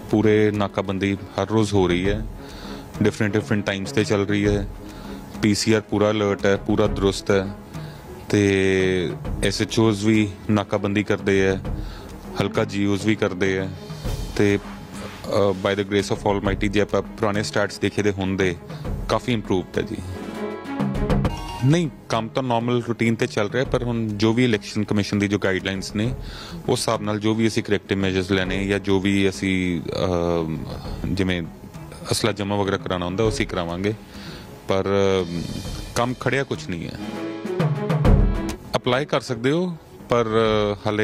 पूरे नाकाबंदी हर रोज़ हो रही है, डिफरेंट टाइम्स पे चल रही है। PCR पूरा अलर्ट है, पूरा दुरुस्त है, तो SHOs भी नाकाबंदी करते हैं, हल्का GOs भी करते हैं। तो by the grace of almighty जे आप पुराने स्टैट्स देखे तो होंगे काफ़ी इंप्रूवड है जी। नहीं, काम तो नॉर्मल रूटीन ते चल रहा है, पर हुण जो भी इलैक्शन कमीशन की जो गाइडलाइंस ने उस हिसाब नाल जो भी असी करैक्टिव मैजर्स लैने या जो भी असी जिवें असला जमा वगैरह कराना होंदा उसी करावांगे, पर काम खड़िया कुछ नहीं है। अप्लाई कर सकते हो, पर हाले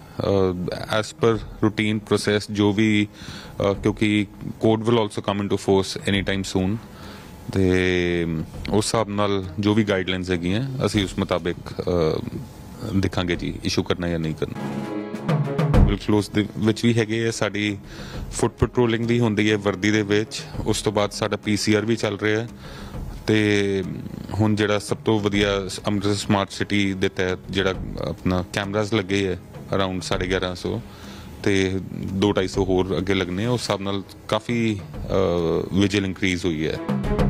एज पर रूटीन प्रोसैस जो भी क्योंकि code will also come into force any time soon, तो उस हिसाब नाल जो भी गाइडलाइंस हैगियां असी उस मुताबिक दिखांगे जी इशू करना या नहीं करना। क्लोज विच भी हैगे है, साडी फुट पेट्रोलिंग भी होंदी है वर्दी दे विच, उस तो बाद साडा PCR भी चल रहा है। तो हुण जिहड़ा सब तो वधिया अमृतसर स्मार्ट सिटी दे तहत जिहड़ा अपना कैमराज लगे है अराउंड 1150 तो 200-250 होर अगे लगने, उस हिसाब नाल काफ़ी विजिल इंक्रीज हुई है।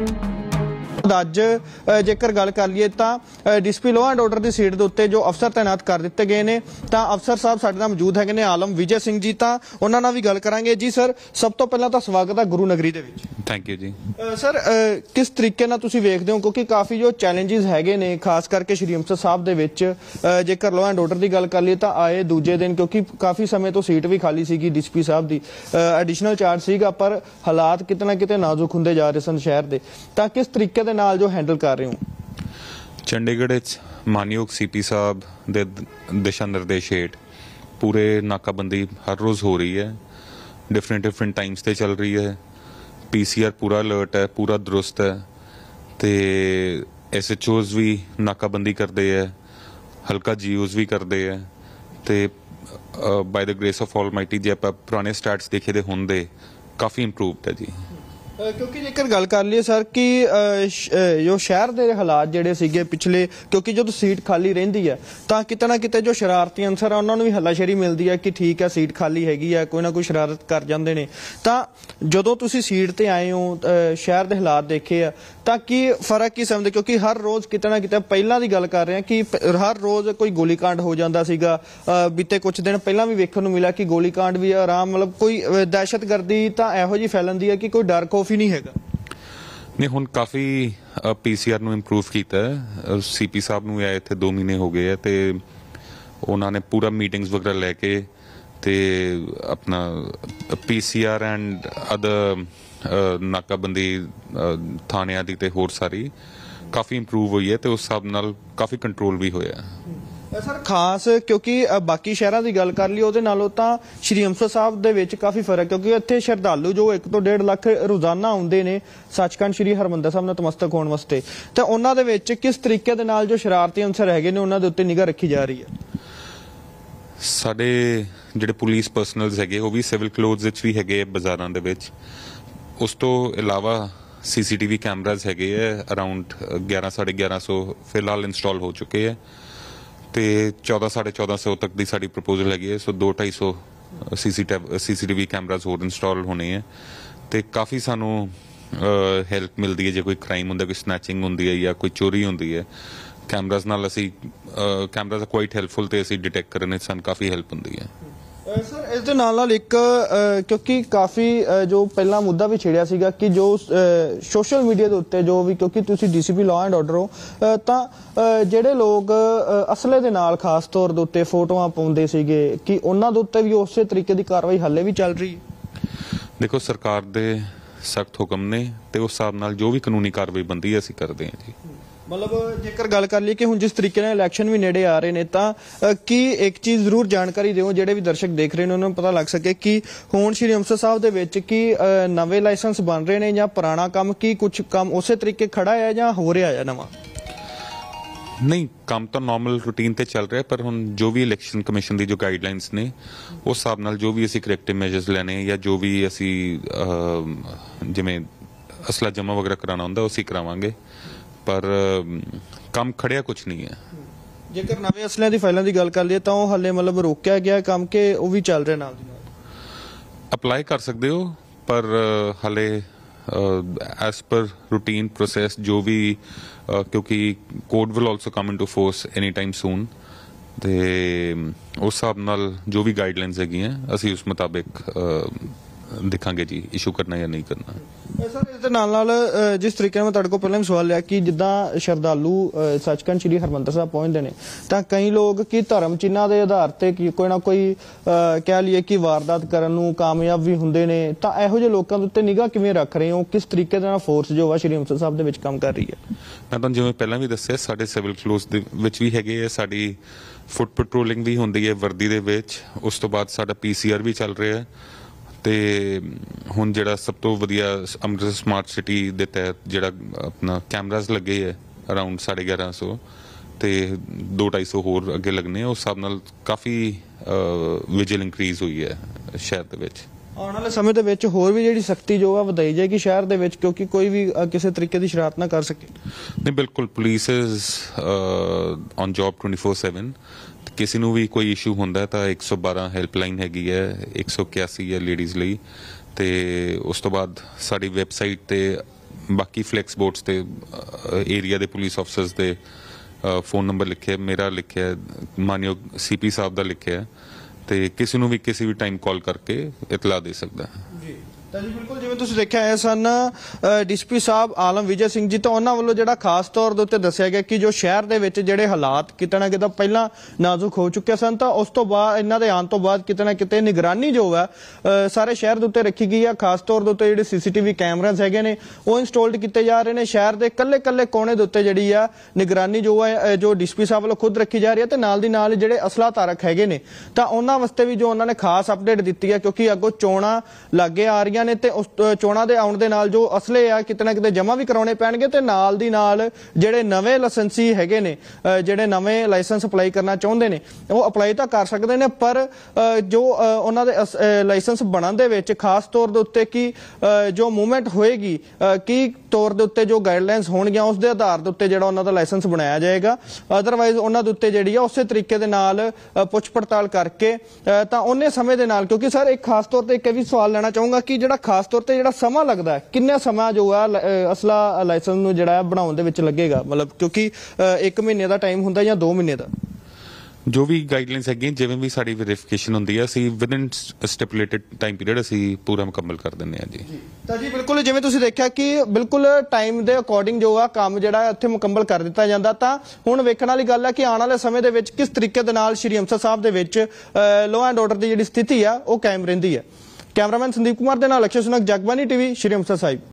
अज जेकर गल कर लीए तो डीसीपी लॉ एंड ऑर्डर की सीट के उत्ते जो अफसर तैनात कर दिते गए हैं, तो अफसर साहब साडे नाल मौजूद है आलम विजय सिंह जी, तो उन्हां नाल भी गल करांगे जी। सर, सब तो पहला तो स्वागत है गुरु नगरी दे विच। Thank you ji. सर, किस तरीके नाल तुसीं वेखदे हो, क्योंकि काफ़ी जो चैलेंजिस हैगे ने खास करके श्री अंम੍ਰਿਤਸਰ साहब दे विच जेकर लॉ एंड ऑर्डर की गल कर लीए तो आए दूजे दिन, क्योंकि काफ़ी समय तो सीट भी खाली सी डीसीपी साहब की, एडिशनल चार्ज सीगा, पर हालात किते ना किते नाजुक हुंदे जा रहे सन शहर दे, तां किस तरीके दे नाल जो हैंडल कर रहे हो? चंडीगढ़ मानयोग CP साहब दे दिशा निर्देश हेठ पूरे नाकाबंदी हर रोज़ हो रही है, डिफरेंट टाइम्स पे चल रही है। PCR पूरा अलर्ट है, पूरा दुरुस्त है, तो SHOs भी नाकाबंदी करते हैं, हल्का GOs भी करते हैं। तो by the grace of almighty जे आप पुराने स्टैट्स देखे तो होंगे काफ़ी इंप्रूवड है जी। क्योंकि जेकर गल कर लीए सर कि जो शहर के हालात जोड़े सीगे पिछले, क्योंकि जो सीट खाली रही है तो किते ना किते जो शरारती अंसर है उन्होंने भी हलाशेरी मिलती है कि ठीक है सीट खाली हैगी है, कोई ना कोई शरारत कर जाते हैं। तो जो तुसी सीट ते आए हो, शहर के हालात देखे है, तो की फर्क की समझते, क्योंकि हर रोज़ किते ना किते पहला की गल कर रहे हैं कि हर रोज़ कोई गोलीकांड हो जाता सीगा, बीते कुछ दिन पहला भी वेखण नूं मिला कि गोलीकांड भी आराम मतलब कोई दहशतगर्दी तो इहो जी फैलती है कि कोई डर खौफ ही नहीं हैगा। नहीं, हुण काफ़ी PCR नूं इंप्रूव किया है। CP साहब नूं आए थे 2 महीने हो गए हैं, तो उन्होंने पूरा मीटिंग्स वगैरह लैके ते अपना PCR एंड अदर नाकाबंदी थाणियां दी ते होर सारी काफ़ी इंप्रूव हुई है, तो उस हिसाब नाल काफ़ी कंट्रोल भी होया है। सर, खास क्योंकि बाकी शहरों की गल कर ली उहदे नालों तां श्री अंम੍ਰਿਤਸਰ साहब दे विच काफ़ी फर्क, क्योंकि इत्थे श्रद्धालु जो 1 ਤੋਂ 1.5 ਲੱਖ रोजाना आउंदे ने सचखंड श्री हरमंदर साहब नतमस्तक होने वास्ते, तो उन्हां दे विच किस तरीके दे नाल जो शरारती अंसर हैगे ने उन्हां दे उत्ते निगाह रखी जा रही है? साडे जिहड़े पुलिस पर्सनल्स हैगे वो भी सिविल क्लोथ्स विच भी हैगे बाज़ारां दे विच, उस तो इलावा CCTV कैमराज हैगे है अराउंड 1100-1150 फिलहाल इंस्टॉल हो चुके हैं, तो 1400-1450 तक की साड़ी प्रपोजल हैगी है। सो 200-250 CCTV कैमराज होर इंस्टॉल होने हैं, तो काफ़ी सानू हैल्प मिलती है जो कोई क्राइम होंदा, कोई स्नैचिंग होंदी है या कोई चोरी होंदी है, कैमराज नाल असी कैमराज क्वाइट हैल्पफुल, तो असी डिटेक्ट करने सन काफ़ी हैल्प होंदी है। सर, इस दे नाल एक क्योंकि काफ़ी जो पहला मुद्दा भी छिड़िया सीगा कि जो सोशल मीडिया के उत्ते जो भी, क्योंकि तुसी DCP लॉ एंड ऑर्डर हो, तो जेडे लोग असले दे नाल खास तौर दे उत्ते फोटोआं पाउंदे सीगे कि उन्हां दे उत्ते भी उस तरीके की कार्रवाई हाले भी चल रही है? देखो, सरकार दे सख्त हुक्म ने, तो उस हिसाब नाल जो भी कानूनी कार्रवाई बनती है असी करते हैं जी। मतलब जेकर गल कर लीए कि हुण जिस तरीके नाल इलैक्शन भी नेड़े आ रहे हैं, तो कि एक चीज़ जरूर जानकारी दिओ जेडे भी दर्शक देख रहे हैं उन्होंने पता लग सके कि हुण श्री अंम੍ਰਿਤਸਰ साहब दे विच कि नवे लाइसेंस बन रहे हैं या पुराना काम, की कुछ काम उस तरीके खड़ा है या हो रहा है नवा? नहीं, काम तो नॉर्मल रूटीन ते चल रहा है, पर हुण जो भी इलैक्शन कमीशन की जो गाइडलाइंस ने उस हिसाब नाल जो भी असी करैक्टिव मैजर्स लैने या जो भी असी जिवें असला जमा वगैरह कराना होंदा उसी करावांगे, पर काम खड़िया कुछ नहीं है। जेकर नवे असलियां दी फाइलां दी गल कर लीए तो हाले मतलब रोकिया गया काम के वो भी चल रहे नाल दी नाल? ਅਪਲਾਈ ਕਰ ਸਕਦੇ ਹੋ, ਪਰ ਹਾਲੇ ਐਸ ਪਰ ਰੂਟੀਨ ਪ੍ਰੋਸੈਸ ਜੋ ਵੀ, ਕਿਉਂਕਿ code will also come into force any time soon, ਤੇ ਉਸ ਹਿਸਾਬ ਨਾਲ ਜੋ ਵੀ ਗਾਈਡਲਾਈਨਸ ਹੈਗੀਆਂ ਅਸੀਂ ਉਸ ਮੁਤਾਬਿਕ ਦੇਖਾਂਗੇ ਜੀ ਇਸ਼ੂ ਕਰਨਾ ਜਾਂ ਨਹੀਂ ਕਰਨਾ। ਸਰ ਇਸ ਦੇ ਨਾਲ ਜਿਸ ਤਰੀਕੇ ਨਾਲ ਮੈਂ ਤੁਹਾਡੇ ਕੋਲ ਪਹਿਲਾਂ ਵੀ ਸਵਾਲ ਲਿਆ ਕਿ ਜਿੱਦਾਂ ਸ਼ਰਧਾਲੂ ਸੱਚਖੰਡ ਸ੍ਰੀ ਹਰਿਮੰਦਰ ਸਾਹਿਬ ਪਹੁੰਚਦੇ ਨੇ ਤਾਂ ਕਈ ਲੋਕ ਕੀ ਧਰਮ ਚਿੰਨ੍ਹਾਂ ਦੇ ਆਧਾਰ ਤੇ ਕੋਈ ਨਾ ਕੋਈ ਕਹਿ ਲਈਏ ਕਿ ਵਾਰਦਾਤ ਕਰਨ ਨੂੰ ਕਾਮਯਾਬ ਵੀ ਹੁੰਦੇ ਨੇ, ਤਾਂ ਇਹੋ ਜਿਹੇ ਲੋਕਾਂ ਦੇ ਉੱਤੇ ਨਿਗਾਹ ਕਿਵੇਂ ਰੱਖ ਰਹੇ ਹੋ? ਕਿਸ ਤਰੀਕੇ ਦੇ ਨਾਲ ਫੋਰਸ ਜੋ ਵਾ ਸ੍ਰੀ ਹਰਿਮੰਦਰ ਸਾਹਿਬ ਦੇ ਵਿੱਚ ਕੰਮ ਕਰ ਰਹੀ ਹੈ? ਮੈਂ ਤੁਹਾਨੂੰ ਜਿਵੇਂ ਪਹਿਲਾਂ ਵੀ ਦੱਸਿਆ, ਸਾਡੇ ਸਿਵਲ ਕਲੋਜ਼ ਦੇ ਵਿੱਚ ਵੀ ਹੈਗੇ ਆ, ਸਾਡੀ ਫੁੱਟ ਪੈਟਰੋਲਿੰਗ ਵੀ ਹੁੰਦੀ ਹੈ ਵਰਦੀ ਦੇ ਵਿੱਚ, ਉਸ ਤੋਂ ਬਾਅਦ ਸਾਡਾ PCR ਵੀ ਚੱਲ ਰਿਹਾ ਹੈ, ਤੇ ਹੁਣ ਜਿਹੜਾ ਸਭ ਤੋਂ ਵਧੀਆ ਅੰਮ੍ਰਿਤਸਰ ਸਮਾਰਟ ਸਿਟੀ ਦੇ ਤਹਿਤ ਜਿਹੜਾ ਆਪਣਾ ਕੈਮਰਾਜ਼ ਲੱਗੇ ਹੈ ਅਰਾਊਂਡ 1150 ਤੇ 200-250 ਹੋਰ ਅੱਗੇ ਲੱਗਣੇ, ਉਸ ਹਿਸਾਬ ਨਾਲ ਕਾਫੀ ਵਿਜੀਲ ਇੰਕਰੀਜ਼ ਹੋਈ ਹੈ ਸ਼ਹਿਰ ਦੇ ਵਿੱਚ। ਆਉਣ ਵਾਲੇ ਸਮੇਂ ਦੇ ਵਿੱਚ ਹੋਰ ਵੀ ਜਿਹੜੀ ਸਖਤੀ ਜੋ ਆ ਵਧਾਈ ਜਾਏਗੀ ਸ਼ਹਿਰ ਦੇ ਵਿੱਚ, ਕਿਉਂਕਿ ਕੋਈ ਵੀ ਕਿਸੇ ਤਰੀਕੇ ਦੀ ਸ਼ਰਾਰਤ ਨਾ ਕਰ ਸਕੇ। ਨਹੀਂ, ਬਿਲਕੁਲ, ਪੁਲਿਸ ਇਜ਼ ਔਨ ਜੌਬ 24/7। ਕਿਸੇ ਨੂੰ ਵੀ ਕੋਈ ਇਸ਼ੂ ਹੁੰਦਾ ਤਾਂ 112 ਹੈਲਪਲਾਈਨ ਹੈਗੀ ਹੈ, 181 ਹੈ ਲੇਡੀਜ਼ ਲਈ, ਤੇ ਉਸ ਤੋਂ ਬਾਅਦ ਸਾਡੀ ਵੈਬਸਾਈਟ ਤੇ ਬਾਕੀ ਫਲੈਕਸ ਬੋਰਡਸ ਤੇ ਏਰੀਆ ਦੇ ਪੁਲਿਸ ਆਫਸਰਸ ਦੇ ਫੋਨ ਨੰਬਰ ਲਿਖਿਆ, ਮੇਰਾ ਲਿਖਿਆ, ਮਾਨਯੋਗ CP ਸਾਹਿਬ ਦਾ ਲਿਖਿਆ, ਤੇ ਕਿਸੇ ਨੂੰ ਵੀ ਕਿਸੇ ਵੀ ਟਾਈਮ ਕਾਲ ਕਰਕੇ ਇਤਲਾ ਦੇ ਸਕਦਾ ਹੈ। ਤਾਂ ਜੀ ਬਿਲਕੁਲ ਜਿਵੇਂ ਤੁਸੀਂ ਦੇਖਿਆ ਹੈ ਸਨ DCP ਸਾਹਿਬ ਆਲਮ ਵਿਜੇ ਸਿੰਘ ਜੀ, ਤਾਂ ਉਹਨਾਂ ਵੱਲੋਂ ਜਿਹੜਾ ਖਾਸ ਤੌਰ ਦੇ ਉੱਤੇ ਦੱਸਿਆ ਗਿਆ ਕਿ ਜੋ ਸ਼ਹਿਰ ਦੇ ਵਿੱਚ ਜਿਹੜੇ ਹਾਲਾਤ ਕਿਤੇ ਨਾ ਕਿਤੇ ਪਹਿਲਾਂ ਨਾਜ਼ੁਕ ਹੋ ਚੁੱਕੇ ਸਨ, ਤਾਂ ਉਸ ਤੋਂ ਬਾਅਦ ਇਹਨਾਂ ਦੇ ਆਉਣ ਤੋਂ ਬਾਅਦ ਕਿਤੇ ਨਾ ਕਿਤੇ ਨਿਗਰਾਨੀ ਜੋ ਹੈ ਸਾਰੇ ਸ਼ਹਿਰ ਦੇ ਉੱਤੇ ਰੱਖੀ ਗਈ ਹੈ। ਖਾਸ ਤੌਰ ਦੇ ਉੱਤੇ ਜਿਹੜੇ CCTV ਕੈਮਰਾਜ਼ ਹੈਗੇ ਨੇ ਉਹ ਇੰਸਟਾਲਡ ਕੀਤੇ ਜਾ ਰਹੇ ਨੇ ਸ਼ਹਿਰ ਦੇ ਕੱਲੇ ਕੋਨੇ ਦੇ ਉੱਤੇ, ਜਿਹੜੀ ਆ ਨਿਗਰਾਨੀ ਜੋ ਹੈ ਜੋ DCP ਸਾਹਿਬ ਵੱਲੋਂ ਖੁਦ ਰੱਖੀ ਜਾ ਰਹੀ ਹੈ, ਤੇ ਨਾਲ ਦੀ ਨਾਲ ਜਿਹੜੇ ਅਸਲਾ ਧਾਰਕ ਹੈਗੇ ਨੇ ਤਾਂ ਉਹਨਾਂ ਵਾਸਤੇ ਵੀ ਜੋ ਉਹਨਾਂ ਨੇ ਖਾਸ ਅਪਡੇਟ ਦਿੱਤੀ ਹੈ, ਕਿਉਂਕਿ ਅੱਗੋਂ ਚੋਣਾਂ ਲਾਗੇ ਆ ਰਹੀਆਂ ਨੇ ਤੇ ਉਸ ਚੋਣਾਂ ਦੇ ਆਉਣ ਦੇ ਨਾਲ ਜੋ ਅਸਲੇ ਆ ਕਿਤੇ ਨਾ ਕਿਤੇ ਜਮ੍ਹਾਂ ਵੀ ਕਰਾਉਣੇ ਪੈਣਗੇ, ਤੇ ਨਾਲ ਦੀ ਨਾਲ ਜਿਹੜੇ ਨਵੇਂ ਲਾਇਸੈਂਸੀ ਹੈਗੇ ਨੇ, ਜਿਹੜੇ ਨਵੇਂ ਲਾਇਸੈਂਸ ਅਪਲਾਈ ਕਰਨਾ ਚਾਹੁੰਦੇ ਨੇ ਉਹ ਅਪਲਾਈ ਤਾਂ ਕਰ ਸਕਦੇ ਨੇ, ਪਰ ਜੋ ਉਹਨਾਂ ਦੇ ਲਾਇਸੈਂਸ ਬਣਨ ਦੇ ਵਿੱਚ ਖਾਸ ਤੌਰ ਦੇ ਉੱਤੇ ਕੀ ਜੋ ਮੂਵਮੈਂਟ ਹੋਏਗੀ, ਕੀ ਤੌਰ ਦੇ ਉੱਤੇ ਜੋ ਗਾਈਡਲਾਈਨਸ ਹੋਣਗੀਆਂ ਉਸ ਦੇ ਆਧਾਰ ਦੇ ਉੱਤੇ ਜਿਹੜਾ ਉਹਨਾਂ ਦਾ ਲਾਇਸੈਂਸ ਬਣਾਇਆ ਜਾਏਗਾ। ਅਦਰਵਾਈਜ਼ ਉਹਨਾਂ ਦੇ ਉੱਤੇ ਜਿਹੜੀ ਆ ਉਸੇ ਤਰੀਕੇ ਦੇ ਨਾਲ ਪੁੱਛ ਪੜਤਾਲ ਕਰਕੇ ਤਾਂ ਉਹਨੇ ਸਮੇਂ ਦੇ ਨਾਲ, ਕਿਉਂਕਿ ਸਰ ਇੱਕ ਖਾਸ ਤੌਰ ਤੇ ਇੱਕ ਵੀ ਸਵਾਲ ਲੈਣਾ ਚਾਹੂੰਗਾ ਕਿ ਜਿਹੜਾ ਖਾਸ ਤੌਰ ਤੇ ਜਿਹੜਾ ਸਮਾਂ ਲੱਗਦਾ ਹੈ, ਕਿੰਨਾ ਸਮਾਂ ਜੋ ਆ ਅਸਲਾ ਲਾਇਸੈਂਸ ਨੂੰ ਜਿਹੜਾ ਬਣਾਉਣ ਦੇ ਵਿੱਚ ਲੱਗੇਗਾ? ਮਤਲਬ ਕਿਉਂਕਿ 1 ਮਹੀਨੇ ਦਾ ਟਾਈਮ ਹੁੰਦਾ ਜਾਂ 2 ਮਹੀਨੇ ਦਾ? ਜੋ ਵੀ ਗਾਈਡਲਾਈਨਸ ਹੈਗੀਆਂ, ਜਿਵੇਂ ਵੀ ਸਾਡੀ ਵੈਰੀਫਿਕੇਸ਼ਨ ਹੁੰਦੀ ਹੈ, ਅਸੀਂ ਵਿਦਿਨ ਸਟਿਪੂਲੇਟਡ ਟਾਈਮ ਪੀਰੀਅਡ ਅਸੀਂ ਪੂਰਾ ਮੁਕੰਮਲ ਕਰ ਦਿੰਦੇ ਹਾਂ ਜੀ। ਤਾਂ ਜੀ ਬਿਲਕੁਲ ਜਿਵੇਂ ਤੁਸੀਂ ਦੇਖਿਆ ਕਿ ਬਿਲਕੁਲ ਟਾਈਮ ਦੇ ਅਕੋਰਡਿੰਗ ਜੋ ਆ ਕੰਮ ਜਿਹੜਾ ਇੱਥੇ ਮੁਕੰਮਲ ਕਰ ਦਿੱਤਾ ਜਾਂਦਾ। ਤਾਂ ਹੁਣ ਵੇਖਣ ਵਾਲੀ ਗੱਲ ਹੈ ਕਿ ਆਉਣ ਵਾਲੇ ਸਮੇਂ ਦੇ ਵਿੱਚ ਕਿਸ ਤਰੀਕੇ ਦੇ ਨਾਲ ਸ਼੍ਰੀ ਅੰਮ੍ਰਿਤਸਰ ਸਾਹਿਬ ਦੇ ਵਿੱਚ ਲਾਅ ਐਂਡ ਆਰਡਰ ਦੀ ਜਿਹੜੀ ਸਥਿਤੀ ਆ ਉਹ ਕਾਇਮ ਰਹਿੰਦੀ ਹੈ। ਕੈਮਰਾਮੈਨ ਸੰਦੀਪ ਕੁਮਾਰ ਦੇ ਨਾਲ ਅਕਸ਼ੇ ਸੁਨਕ, ਜਗਬਾਨੀ TV, ਸ਼੍ਰੀ ਅੰਮ੍ਰਿਤਸਰ ਸਾਹਿਬ।